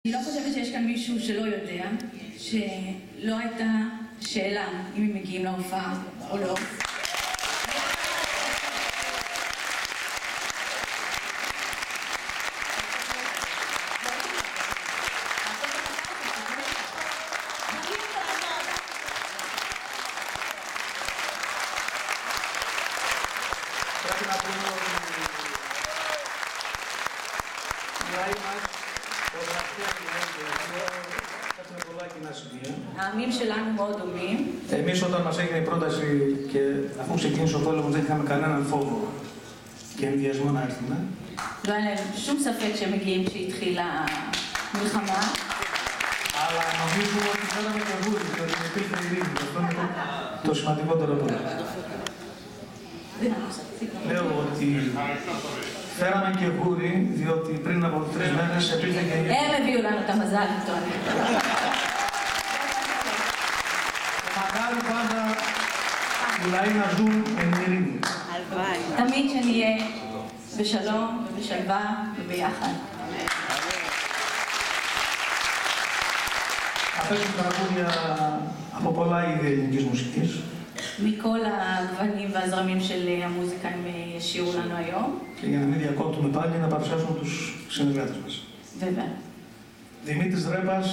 אני לא חושבת שיש כאן מישהו שלא יודע שלא הייתה שאלה אם הם מגיעים להופעה או לא. העמים שלנו מאוד דומים. Εμείς όταν μας έγινε η πρόταση και αφού ξεκίνησε ο πόλεμος δεν είχαμε κανέναν φόβο και ενδιασμό να έρθουμε. לא היה להם שום ספק שהם מגיעים כשהתחילה המלחמה. Αλλά νομίζω ότι θέλαμε και γούρι, διότι υπήρχε ειρήνη. Αυτό είναι το σημαντικότερο από όλα. Λέω ότι φέραμε και γούρι, διότι πριν από 3 μέρες υπήρχε και ειρήνη. הם הביאו לנו את המזל, טוני. Μακάρι πάντα οι λαοί να ζουν εν ειρήνη. תמיד שנהיה בשלום ובשלווה וביחד. Αυτές είναι τραγούδια από πολλά είδη ελληνικής μουσικής. מכל הגוונים והזרמים של המוזיקה הם ישירו לנו היום. Και για να μην διακόπτουμε πάλι, να παρουσιάσουμε τους συνεργάτες μας. Βέβαια. Δημήτρης Ρέπας.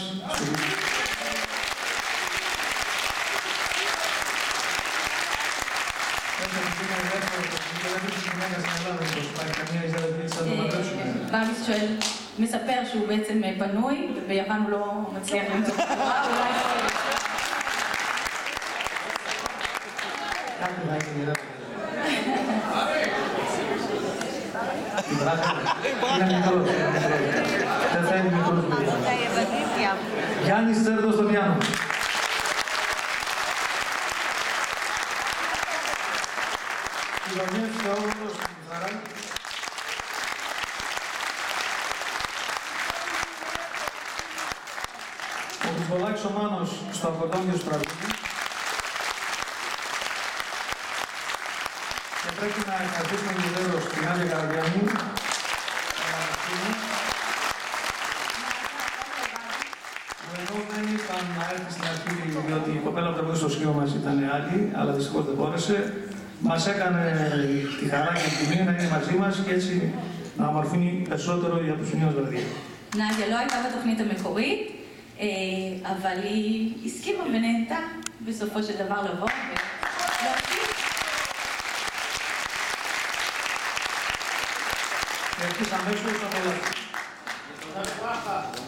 באמיס שואל, מספר שהוא בעצם פנוי, וביוון הוא לא מצליח למצוא תורה, אולי... Γιάννης Τσέρδος στο πιάνο. Φιλονιές Θεόδωρος στην κιθάρα. Ο Χρυσβολάκης ο Μάνος στο ακορντόνιο του τραγούδι. Και πρέπει να ευχαριστήσουμε ιδιαίτερως την Άλια Καραδιάννη, που ενώ δεν ήταν να έρθει στην αρχή, διότι η κοπέλα που τραγούδισε στο σχήμα μας ήταν άλλη, αλλά δυστυχώς δεν μπόρεσε, μας έκανε τη χαρά και την τιμή να είναι μαζί μας και έτσι να ομορφύνει περισσότερο η αποσυνία βραδιά. נדיה לא הייתה בתוכנית המקורית, אבל היא הסכימה ונהנתה בסופו של דבר לבוא ולהוסיף. Και έτσι αμέσως απολαύσουμε.